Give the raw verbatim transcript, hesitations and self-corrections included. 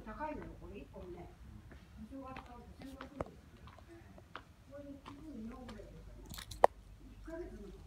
高いのよ、これいっぽんね。お正月買うとせんごひゃくえんですよ。これで日本ぐらいですよね。いっかげつの